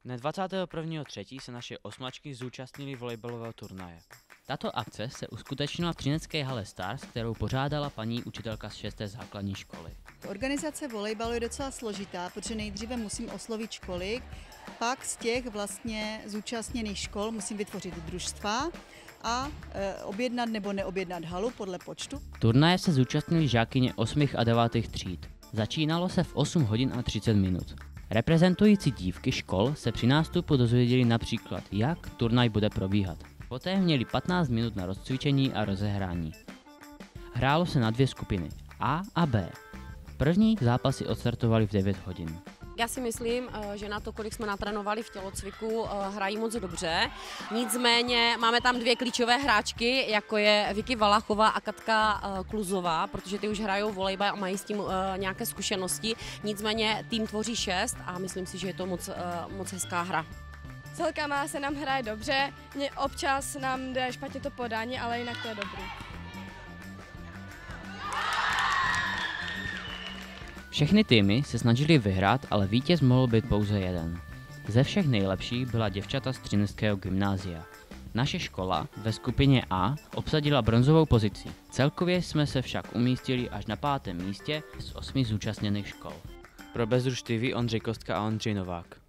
Dne 21.3. se naše osmačky zúčastnily volejbalového turnaje. Tato akce se uskutečnila v třinecké hale Stars, kterou pořádala paní učitelka z 6. základní školy. Organizace volejbalu je docela složitá, protože nejdříve musím oslovit školy, pak z těch vlastně zúčastněných škol musím vytvořit družstva a objednat nebo neobjednat halu podle počtu. Turnaje se zúčastnili žákyně 8. a 9. tříd. Začínalo se v 8 hodin a 30 minut. Reprezentující dívky škol se při nástupu dozvěděli například, jak turnaj bude probíhat. Poté měli 15 minut na rozcvičení a rozehrání. Hrálo se na dvě skupiny, A a B. První zápasy odstartovaly v 9 hodin. Já si myslím, že na to, kolik jsme natrénovali v tělocviku, hrají moc dobře. Nicméně máme tam dvě klíčové hráčky, jako je Vicky Valachová a Katka Kluzová, protože ty už hrajou volejbal a mají s tím nějaké zkušenosti. Nicméně tým tvoří 6 a myslím si, že je to moc hezká hra. S holkama se nám hraje dobře, občas nám jde špatně to podání, ale jinak to je dobrý. Všechny týmy se snažili vyhrát, ale vítěz mohl být pouze jeden. Ze všech nejlepších byla děvčata z Třineckého gymnázia. Naše škola ve skupině A obsadila bronzovou pozici. Celkově jsme se však umístili až na 5. místě z 8 zúčastněných škol. Pro Bezruš TV Ondřej Kostka a Ondřej Novák.